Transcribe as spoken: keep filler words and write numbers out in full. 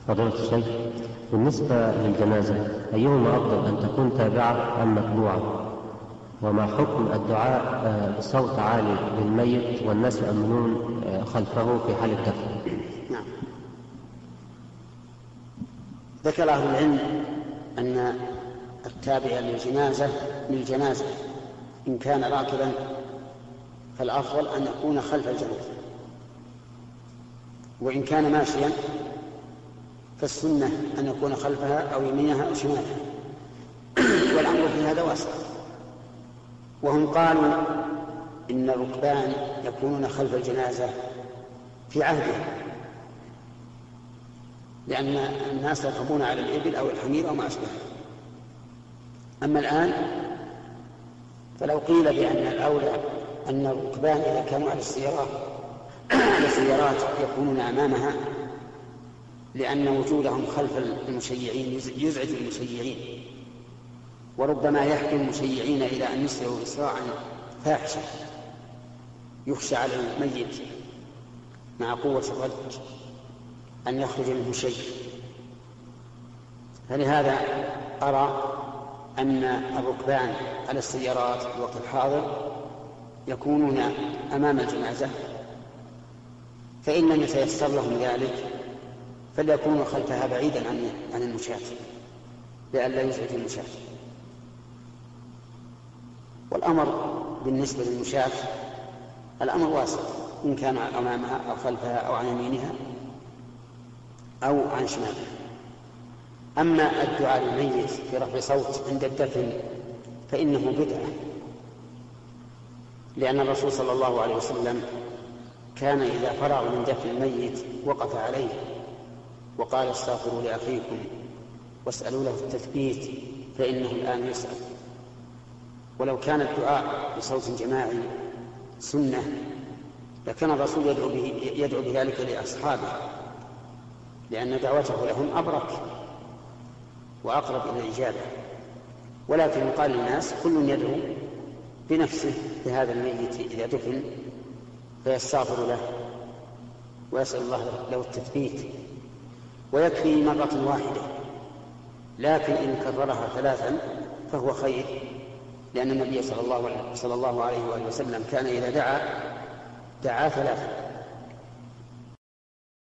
فضيلة الشيخ، بالنسبة للجنازة أيهما أفضل، أن تكون تابعة أم متبوعة؟ وما حكم الدعاء بصوت عالي للميت والناس يؤمنون خلفه في حال الدفن؟ نعم. ذكر أهل العلم أن التابع للجنازة للجنازة إن كان راكبا فالأفضل أن يكون خلف الجنازة، وإن كان ماشيا فالسنة أن يكون خلفها أو يمينها أو شمالها، والأمر في هذا واسع. وهم قالوا إن الركبان يكونون خلف الجنازة في عهدهم، لأن الناس يركبون على الإبل أو الحمير أو ما أشبه. أما الآن فلو قيل بأن الأولى أن الركبان إذا كانوا على السيارات السيارات يكونون أمامها، لأن وجودهم خلف المشيعين يزعج المشيعين، وربما يحكي المشيعين إلى أن يسرعوا إسراعا فاحشا يخشى على الميت مع قوة الرد أن يخرج منه شيء. فلهذا أرى أن الركبان على السيارات في الوقت الحاضر يكونون أمام الجنازة، فإن لم يتيسر لهم ذلك فليكونوا خلفها بعيدا عن المشاة لئلا يزعج المشاة. والأمر بالنسبة للمشاة الأمر واسع، إن كان أمامها أو خلفها أو عن يمينها أو عن شمالها. أما الدعاء للميت في رفع صوت عند الدفن فإنه بدعة، لأن الرسول صلى الله عليه وسلم كان إذا فرغ من دفن الميت وقف عليه وقال استغفروا لأخيكم واسألوا له التثبيت فإنه الآن يسأل. ولو كان الدعاء بصوت جماعي سنة لكان الرسول يدعو, به يدعو بذلك لأصحابه، لأن دعوته لهم أبرك وأقرب إلى الإجابة. ولكن يقال للناس كل يدعو بنفسه لهذا الميت إذا دفن فيستغفر له ويسأل الله له التثبيت، ويكفي مرة واحدة. لكن إن كررها ثلاثا فهو خير، لأن النبي صلى الله عليه وسلم كان إذا دعا دعا ثلاثا.